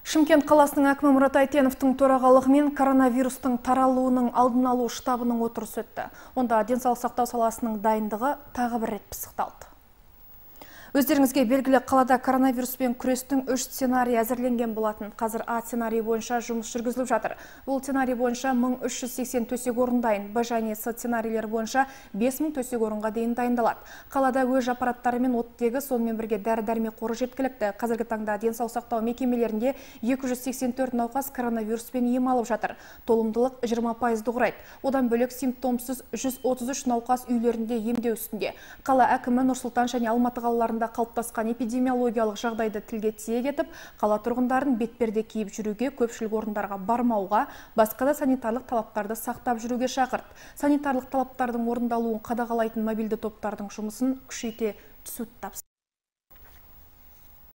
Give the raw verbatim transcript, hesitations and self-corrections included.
Шымкент қаласының әкімі Мұрат Әйтеновтің төрағалығымен коронавирустың таралуының алдын алу штабының отырысы өтті. Онда денсаулық сақтау саласының дайындығы тағы бір рет пысықталды. Өздеріңізге белгілі, қалада коронавируспен күрестің үш сценарий әзірленген болатын. Қазір А сценарий бойынша жұмыс жүргізіліп жатыр. Бұл сценарий бойынша мың үш жүз сексен төсек орын дайын. Б және С сценарийлер бойынша бес мың төсек орынға дейін дайындалады. Қалада өз аппараттары мен оттегі, сонымен бірге дәрі-дәрмек қоры жеткілікті. Қазіргі таңда денсаулық сақтау мекемелерінде екі жүз сексен төрт науқас коронавируспен ем алып жатыр. Толымдылық жиырма пайызды құрайды. Одан бөлек симптомсыз жүз отыз үш науқас үйлерінде емдеу үстінде. Қала әкімі Нұр-Сұлтан және Алматы қалаларында қалыптасқан эпидемиологиялық жағдайды тілге тиек етіп, қала тұрғындарын бетперде киіп жүруге, көпшілік орындарға бармауға, басқа да санитарлық талаптарды сақтап жүруге шақырды. Санитарлық талаптардың орындалуын қадағалайтын мобильді топтардың жұмысын күшейте түсуді тапсырды.